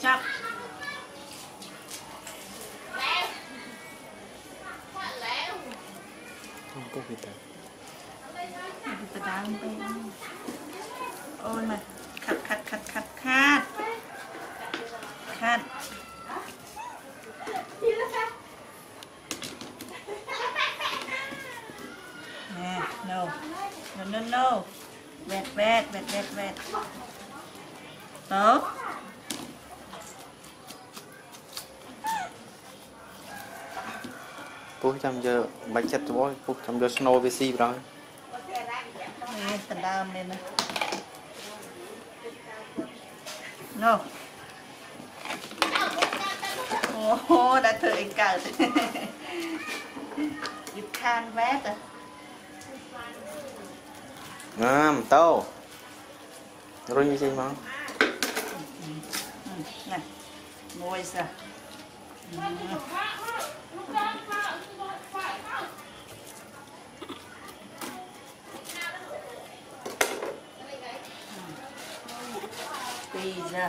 chọc không có gì cả từ đám ôi mà khát khát khát khát khát khát nè no no no no vẹt vẹt vẹt vẹt vẹt tốt Puk chăm giờ bạch chất bó Puk chăm giờ snow với si rồi nè từ đám lên nè no oh đã thử anh cả you can't wait à tao rồi như thế mà nè ngồi sao pizza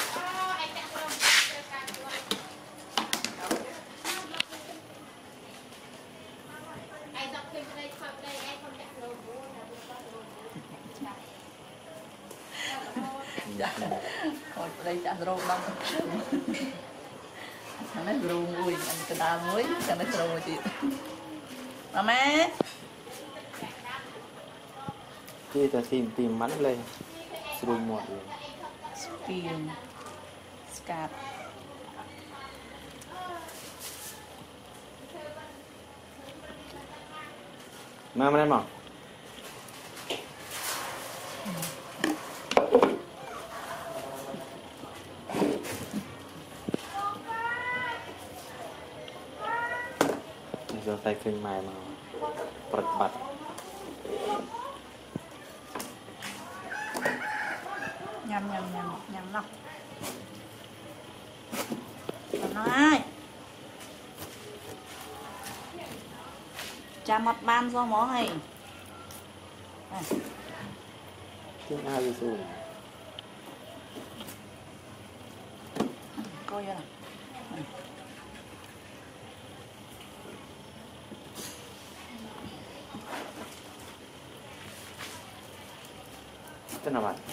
hồi đây chả rô đông thằng này rô mùi anh cái đá muối thằng này rô mùi chị mama kia ta tìm mắn lên rồi một rồi spin scat mà em mà giờ tay khinh mài mà bật bật nhầm nhầm nhầm nhầm lắm nó ai cha mặt ban do mó hay cái ai đi xuống coi vậy nào thế nào bạn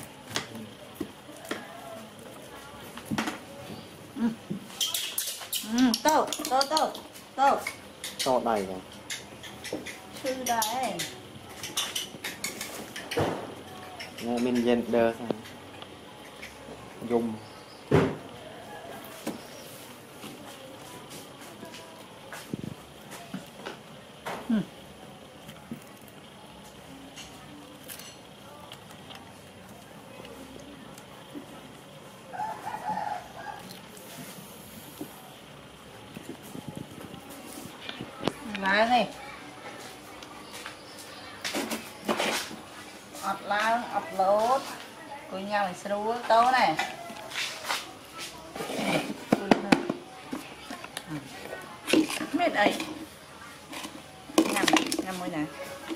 tô tô tô tô to đầy rồi sư đấy nghe mình dân đơ dùng lá này ọt lá ọt lốt cùng nhau mình sẽ đu tấu này mệt ấy nhầm nhầm môi nè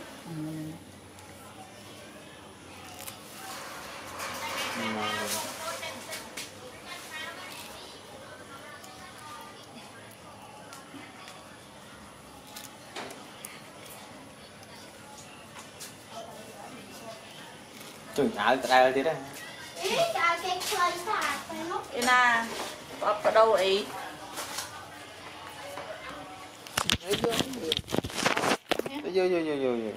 chừng áo tay thế đấy Ina có đâu ý vô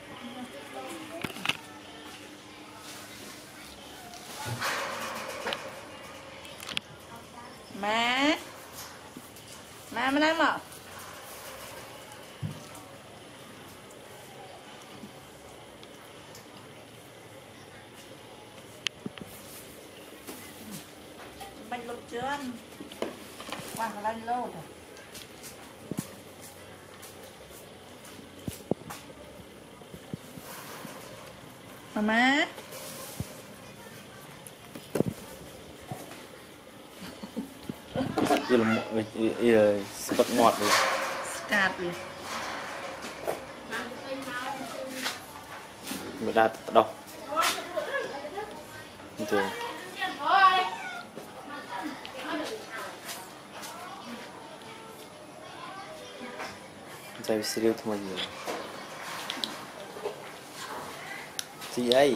má mới nói mà bánh lột chưa ăn qua cái bánh lột rồi mama giờ là bật ngọt rồi cạt đi người ta đâu Chạy xí liêu thôi nhiều. Gì ấy?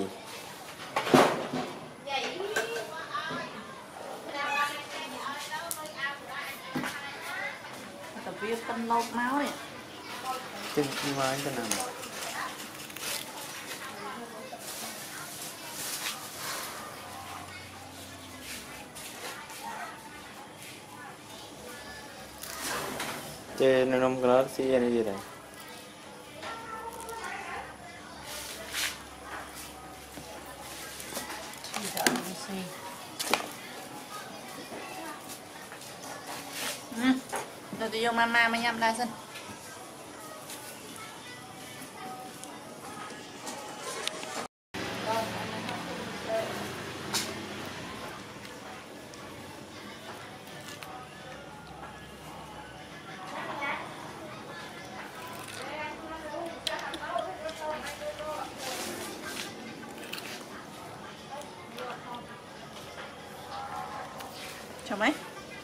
tập viết phân lột máu này. Chứ không ai cái nào. Chứ nó không có gì này gì đây. Rồi tôi vô mama mà nhâm ra xin. Chào mấy.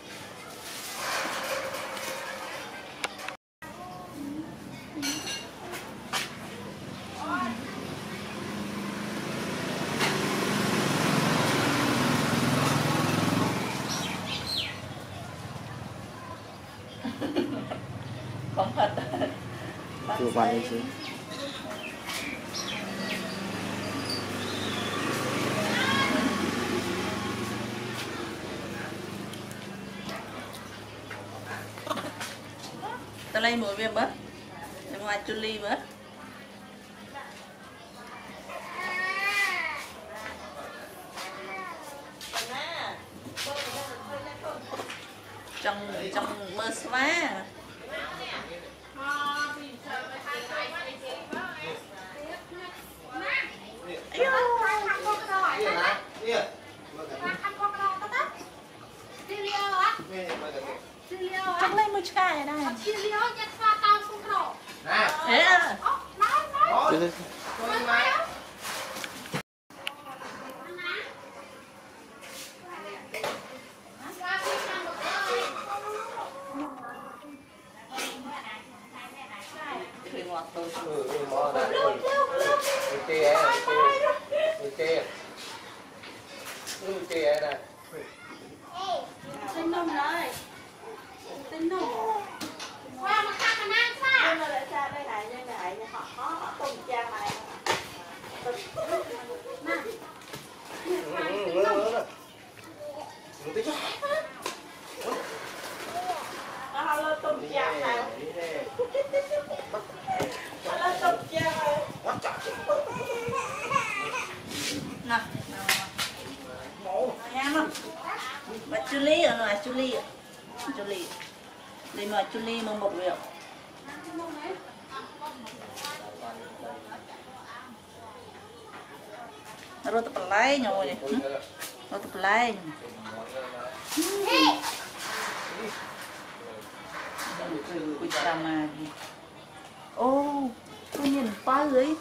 Không thật. Chưa bạn đi chứ. Ta lấy mũi viêm bớt. Để ngoài chun ly bớt. Trong mơ xóa. Chắc lấy mũi chai đây. Thế à? Chứ Thủy ngọt rồi. Tinh nông rồi. Tinh nông. Qua mà cắt mà nang sao? Nhưng mà lại ra đây này như này họ tung cha này. Nó lên tung cha này. Nó lên tung cha này. Nè. Nghe không? Bà Julie ở ngoài Julie. Julie. Đi mà Julie mà một rượu. Rồi tập lấy nhau này. Rồi tập lấy. Cùi chà mà gì. Ô, tôi nhìn ba người.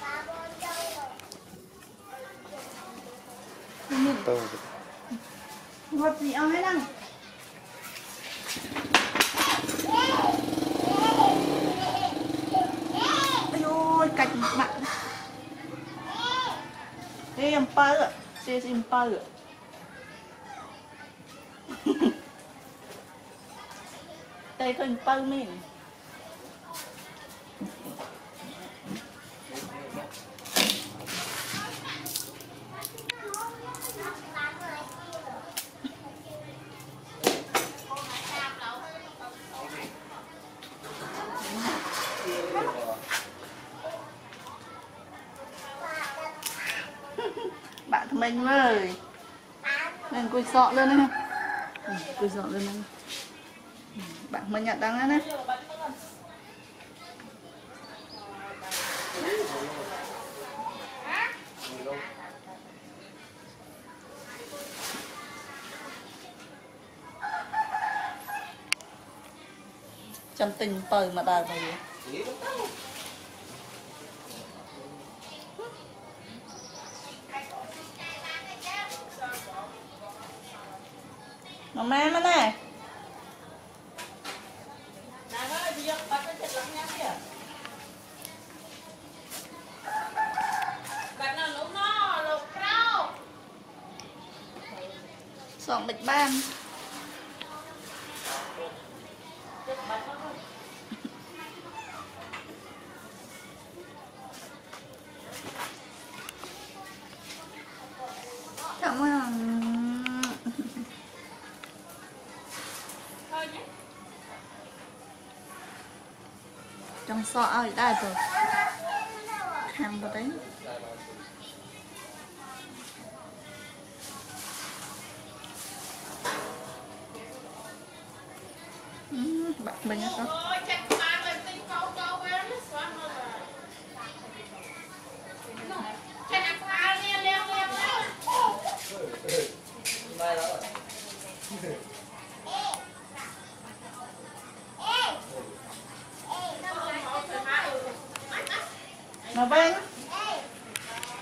Tôi nhìn. Ngọt gì ao hết năng. Ây ôi, cạch mạng. Ê, em ba rồi. Xê em ba rồi. Đây thôi em ba mình. Bạn thằng mình ơi. Nên cùi sọ lên nè. Cùi sọ lên nè. Bạn mình nhận đăng nè. Trong tình pời mà đời này. Mama mana? Nah, kalau dia patut cetak sọn bịch ban cảm ơn trong sọ ơi đây rồi ham vào đấy bạn mình á con mà bên